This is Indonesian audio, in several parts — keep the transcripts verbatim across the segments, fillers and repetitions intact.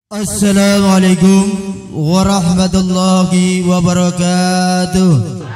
Assalamualaikum warahmatullahi wabarakatuh.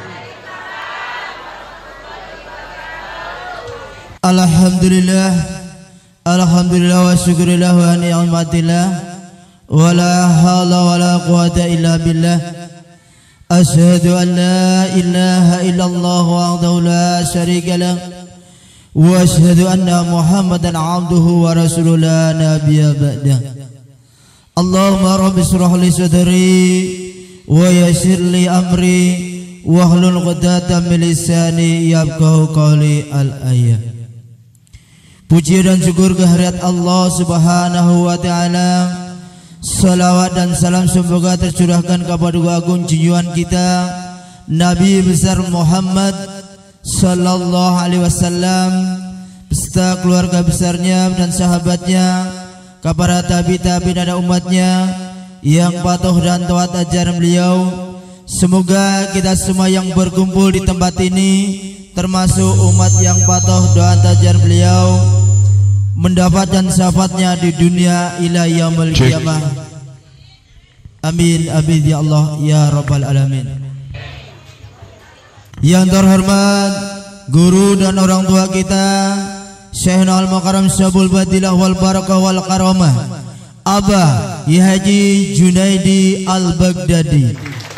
Alhamdulillah, alhamdulillah wa syukurillah wa ni'matillah, wa la hawla wa la quwata illa billah. Asyhadu an la ilaha illallah wahdahu la syarika lah, wa asyhadu anna Muhammadan abduhu wa rasuluhu la nabiyya ba'dah. Allahumma rabbi shrah li sadri wa yassir li amri wahlul 'uqdatam min lisani yafqahu qawli. Al-ayat. Puji dan syukur kehadirat Allah Subhanahu wa taala. Salawat dan salam semoga tercurahkan kepada agung junjungan kita Nabi besar Muhammad sallallahu alaihi wasallam beserta keluarga besarnya dan sahabatnya, kepada tabi-tabi dan umatnya yang patuh dan taat ajaran beliau. Semoga kita semua yang berkumpul di tempat ini, termasuk umat yang patuh dan ajaran beliau, mendapatkan syafaatnya di dunia ila yaumil qiyamah. Amin amin ya Allah ya rabbal alamin. Yang terhormat guru dan orang tua kita Syekhna Al-Mukarram Syabul Badilah wal Barakah wal Karamah, Abah Ki Haji Junaidi Al-Baghdadi.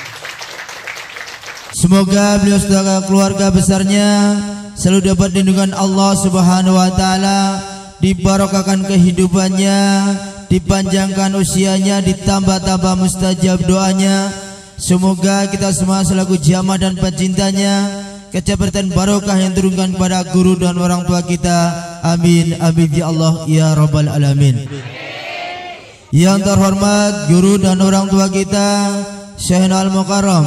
Semoga beliau serta keluarga besarnya selalu dapat lindungan Allah Subhanahu wa taala, dibarakahkan kehidupannya, dipanjangkan usianya, ditambah-tambah mustajab doanya. Semoga kita semua selaku jamaah dan pencintanya kecepatan barokah yang turunkan kepada guru dan orang tua kita. Amin amin ya Allah ya rabbal alamin. Yang terhormat guru dan orang tua kita Syekhna Al-Mukarram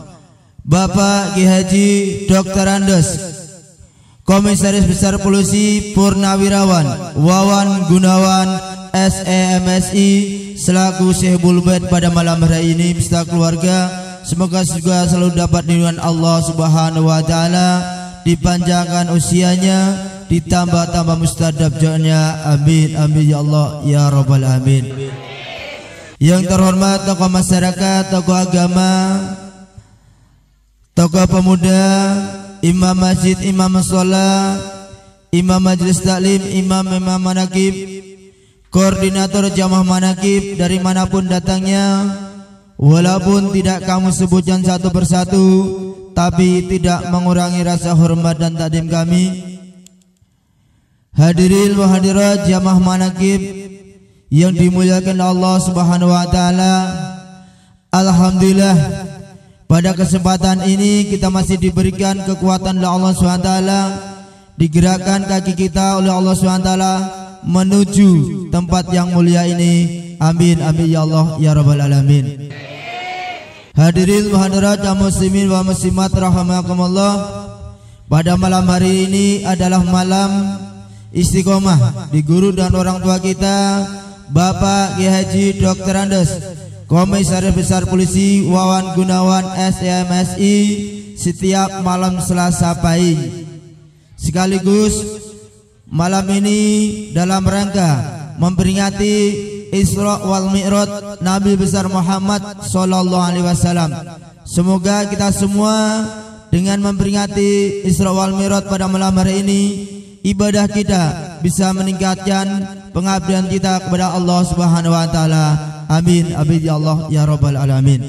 Bapak Ki Haji Doktor Andes, Komisaris Besar Polisi Purnawirawan Wawan Gunawan S E M S I selaku Syekh Bulbet pada malam hari ini beserta keluarga. Semoga juga selalu dapat lindungan Allah Subhanahu wa taala, dipanjangkan usianya, ditambah-tambah mustajabnya. Amin amin ya Allah ya rabbal alamin. Yang terhormat tokoh masyarakat, tokoh agama, tokoh pemuda, imam masjid, imam mushola, imam majelis taklim, imam imam manakib, koordinator jamaah manakib dari manapun datangnya, walaupun tidak kamu sebutkan satu persatu, tapi tidak mengurangi rasa hormat dan takdim kami. Hadirin wa hadirat jamaah manakib yang dimuliakan Allah Subhanahu wa taala. Alhamdulillah, pada kesempatan ini kita masih diberikan kekuatan oleh Allah Subhanahu wa taala, digerakkan kaki kita oleh Allah Subhanahu wa taala menuju tempat yang mulia ini. Amin amin ya Allah ya rabbal alamin. Hadirin wa hadirat muslimin wa muslimat rahimakumullah, pada malam hari ini adalah malam istiqomah di guru dan orang tua kita Bapak Ki Haji Doktor Andes, Komisaris Besar Polisi Wawan Gunawan S E M S I setiap malam Selasa pagi. Sekaligus malam ini dalam rangka memperingati Isra wal Mi'raj Nabi besar Muhammad sallallahu alaihi wasallam. Semoga kita semua dengan memperingati Isra wal Mi'raj pada malam hari ini, ibadah kita bisa meningkatkan pengabdian kita kepada Allah Subhanahu wa taala. Amin amin ya Allah ya rabbal alamin.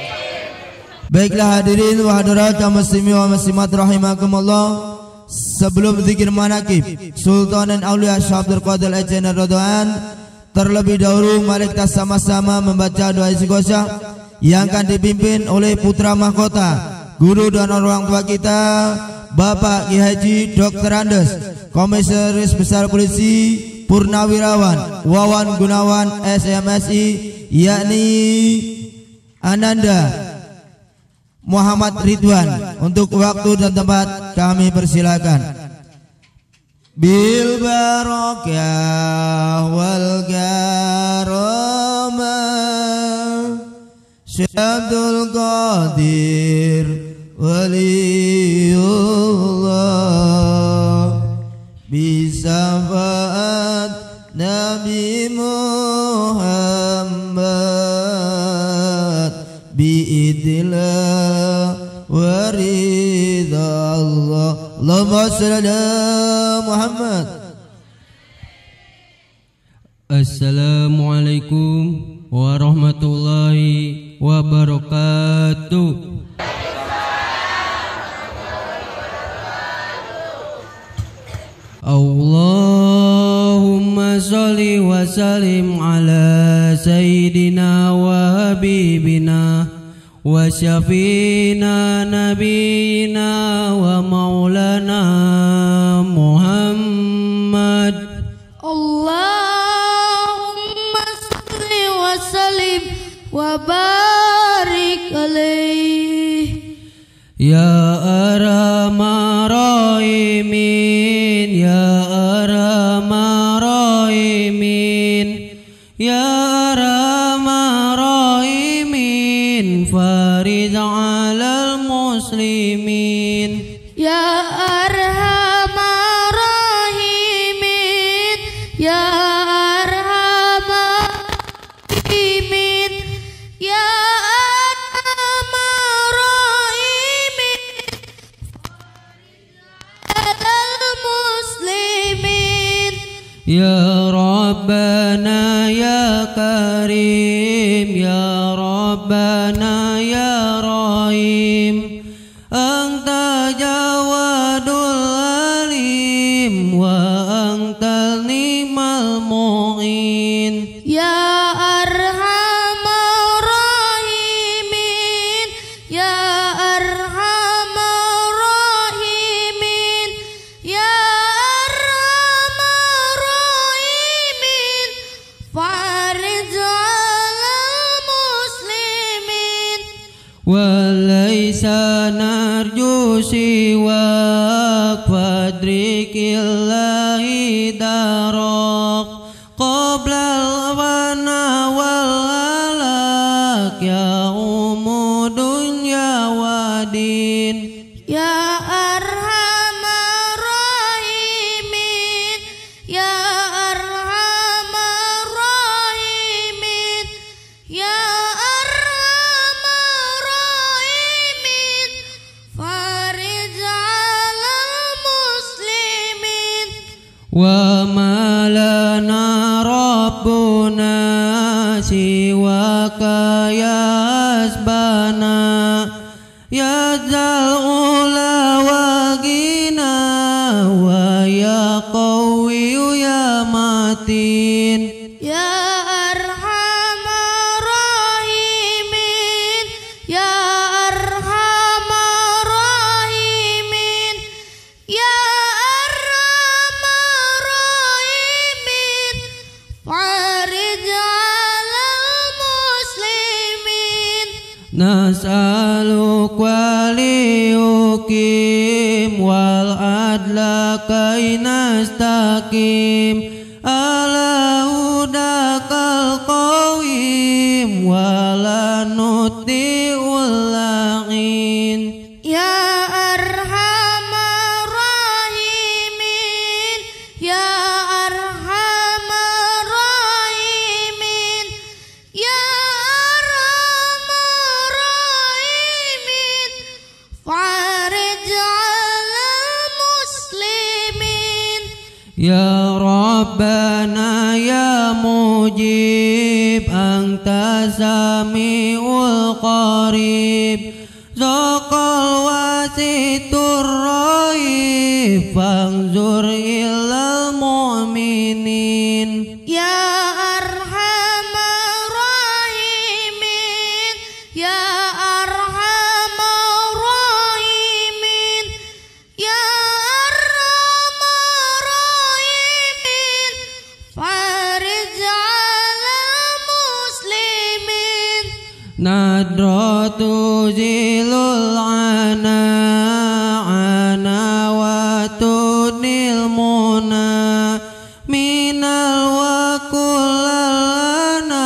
Baiklah hadirin wa hadirat muslimin wa muslimat rahimakumullah, sebelum zikir manakib Sultan dan Aulia Syekh Abdul Qadir Al-Jaini Radwan, terlebih dahulu mari kita sama-sama membaca doa istighosah yang akan dipimpin oleh putra mahkota, guru dan orang tua kita Bapak Ki Haji Doktor Andes, Komisaris Besar Polisi Purnawirawan Wawan Gunawan S M S I, yakni Ananda Muhammad Ridwan. Untuk waktu dan tempat kami persilakan. Bil barakah wal karamah Syekh Abdul Qadir Waliullah, bisa Nabi Muhammad Allahumma shalli ala Muhammad. Assalamualaikum warahmatullahi wabarakatuh. Allahumma sholli wa sallim ala sayyidina wa habibina wa syafina nabiyina wa maulana Muhammad. Allahumma sholli wa sallim wa barik alaihi. Ya arhamar rahimin, ya arhamar rahimin, ya arhamar rahimin, farid alal muslimin. Ya arhamar rahimin, ya arhamar rahimin, ya arhamar rahimin, alal muslimin. Ya Rabbana ya Karim, ya Rabbana ya Rahim, Anta Jawadul Alim wa Anta Ni'mal Mu'in. Ya arhamar rahimin, ya arhamar rahimin, ya arhamar rahimin, farij alal muslimin. Walaysa narju siwak fadrikillahi darak qoblal wana wal alak ya umu dunya wadin. Ya arhamar rahimin, ya arhamar rahimin, ya arhamar rahimin, farij alal muslimin. Wa ma lana rabbuna siwaka ya hasbana ya zal ula wa gina wa ya qawiyu ya matin. Ya arhamar rahimin, ya arhamar rahimin, ya arhamar rahimin, farij alal muslimin. Nas'aluk waliyukim wal adla kai nastaqim ala hudakal qawim wala nuti'ul la'in. Ya arhamar rahimin, ya arhamar rahimin, ya arhamar rahimin, farij alal muslimin. Ya Rabbana ya mujib anta sami'ul qarib zaqal wasitur raib fangzur ilal mu'minin. Ya arhamar rahimin, ya arhamar rahimin, ya arhamar rahimin, farij alal muslimin. Nadratu zilul ana ana wa tunil muna minal wa kullana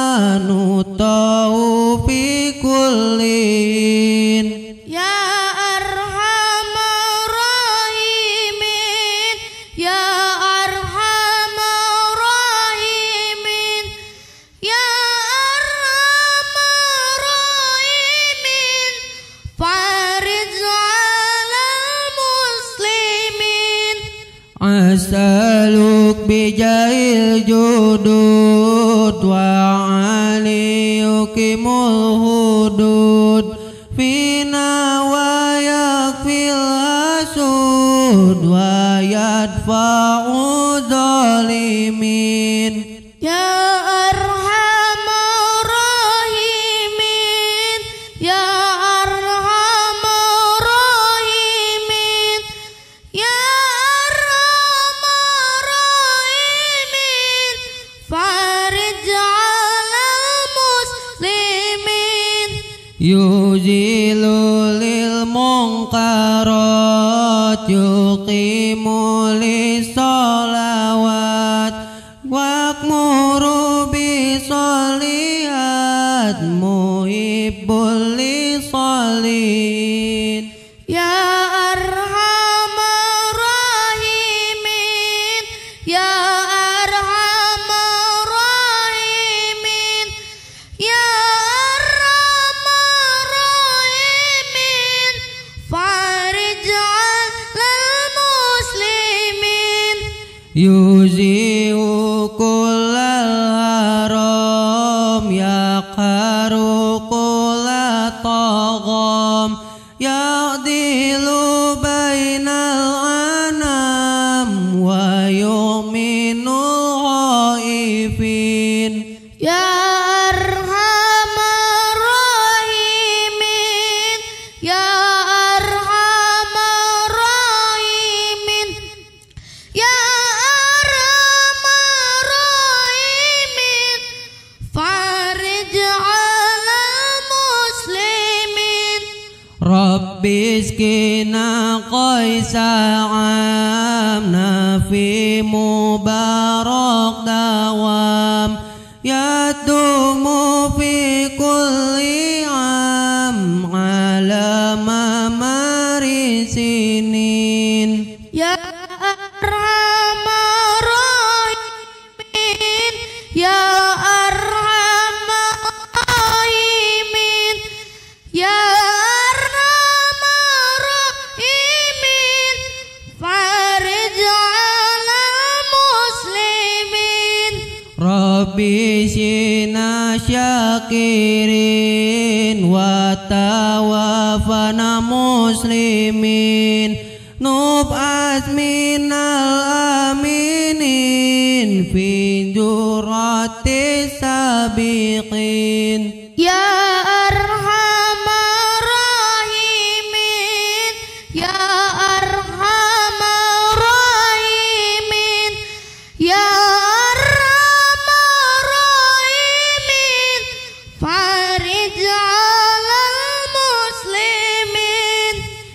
nutau fi kullin. Ya arhamar rahimin, ya arhamar rahimin, ya arhamar rahimin, farij alal muslimin. bijail judud wa ali yukimul hudud fina wa yakfil hasud wa yadfa'u zalimin. Ya Arhamar Rahimin, Ya Arhamar Rahimin, Ya Arhamar Rahimin, farij 'alal muslimin. Yuzilu lil munkarat yuqimu lis salawat wa'muru bis solihat muhibbul lis solihin. Ya Arhamar Rahimin, Ya Arhamar Rahimin, Ya Arhamar Rahimin, farij 'alal muslimin. Yuzi'u kullal haram yaqharu kulla tagham ya'dilu bainal anam wa yu'minul ghaifin. Ya Arhamar Rahimin, Ya Arhamar Rahimin, Ya Arhamar Rahimin, farij 'alal muslimin. Rabbi iskina qaisa'am nafi mubarak dawam yadumu fi kulli am ala mamari sinin. Ya Arhamar Rahimin, Ya Arhamar Rahimin, Ya Arhamar Rahimin, farij 'alal muslimin. Rabbi sina syakirin wa tawafana muslimin nub'at minal aminin fi jurati sabiqin. Ya Arhamar Rahimin, Ya Arhamar Rahimin, Ya Arhamar Rahimin, farij 'alal muslimin.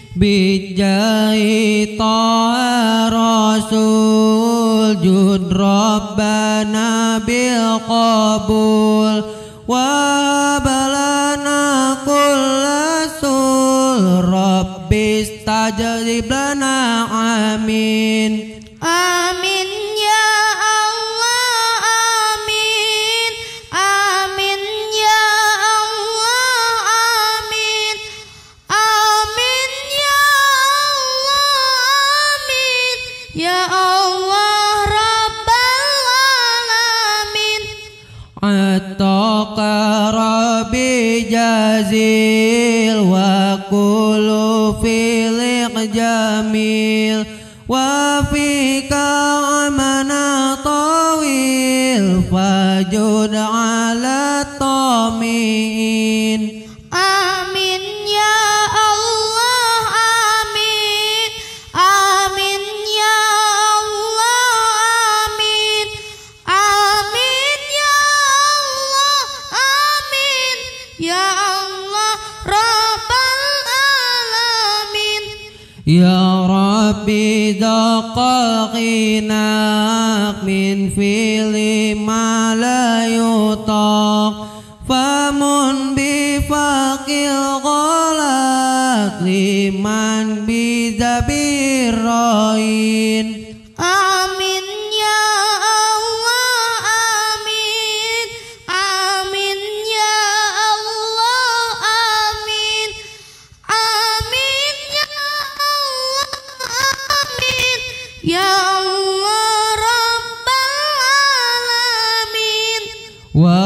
Bijahi ta'a rasul jud rabbana bil qabul wa balana kullasul rabbi istajib lana amin. Amin ya Allah, amin. Amin ya Allah, amin. Amin ya Allah, amin. Ya Allah Rabbal alamin. Attaka rabbi jazil wa kullu filik jamil wa fika amana tawil fajud ala tamin. Amin ya Allah, amin. Amin ya Allah, amin. Amin ya Allah, amin. Ya Allah Rabbal alamin. Ya Rabbi daqqa ghinak min fili ma la yutaq famun bi faqil ghalak liman bi zabir rain. Amin ya Allah, amin. Amin ya Allah, amin. Amin ya Allah, amin. Ya Allah Rabbal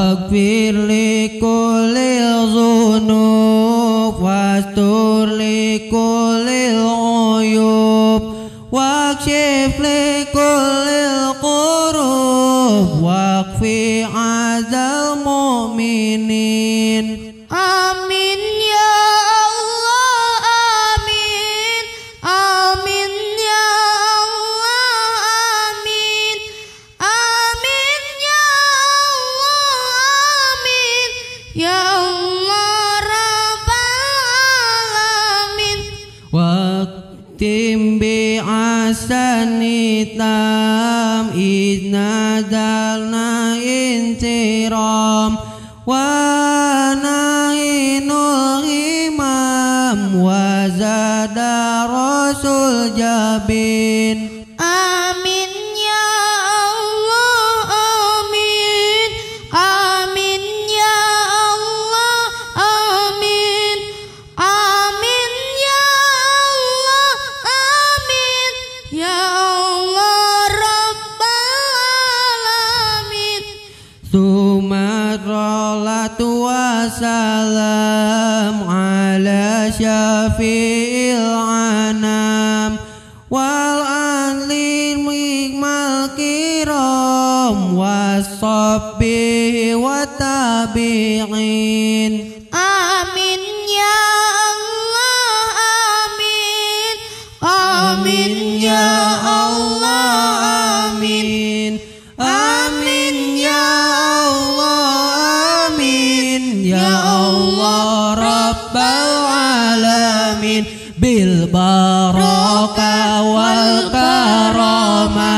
waghfir li kulli dzunub wastur li kulli uyub wakshif li kulli qurub wakfi azal mu'minin. Amin ya Allah, amin. Amin ya Allah, amin. Amin ya Allah, amin. Ya Allah Rabbal alamin. Waktim bi asanitam idnadalna intiram wa nainul imam wa zada rasul jabin. Amin ya Allah, amin. Amin ya Allah, amin. Amin ya Allah, amin. Ya Allah Rabbal alamin. Sumatrolatu wassalam ala syafi'il anam wal anlil mikmal kiram wassabbihi wa tabi'in. Amin ya Allah, amin. Amin ya Allah, amin. Amin ya Allah, amin. Ya Allah Rabbal alamin. Bil baraka wal karama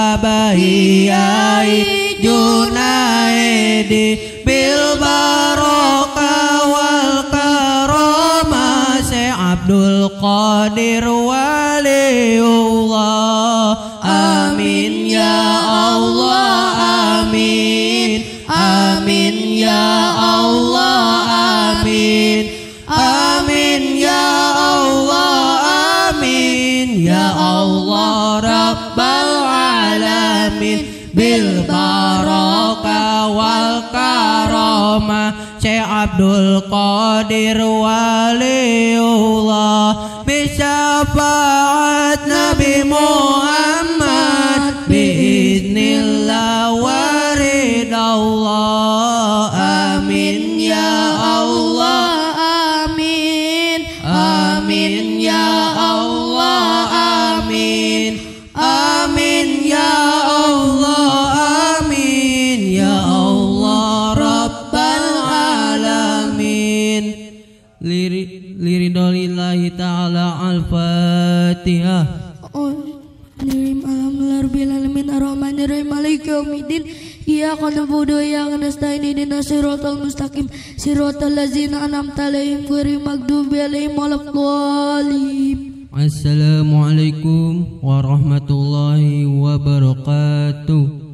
abahiyai junaidi. Bil baraka wal karama se Abdul Qadir waliullah. Amin ya Allah, amin. Amin ya Allah, amin. Amin ya Allah, amin. Ya Allah Rabbal alamin. Bil baraka wal karama Syekh Abdul Qadir waliullah. Bisyafaat Nabi Muhammad biiznillah waridallah. Amin ya Allah, amin. amin ya Allah, amin. Amin ya Allah, amin. Ya Allah Rabbal alamin. Liri liridolillahi ta'ala al-Fatihah. Oh, Nirim alhamdulillah rabbil alamin arrahmanir rahim maliki yaumiddin iyyaka na'budu wa iyyaka nasta'in ihdinas siratal mustaqim siratal ladzina an'amta 'alaihim ghairil maghdubi 'alaihim waladdallin. Assalamualaikum warahmatullahi wabarakatuh.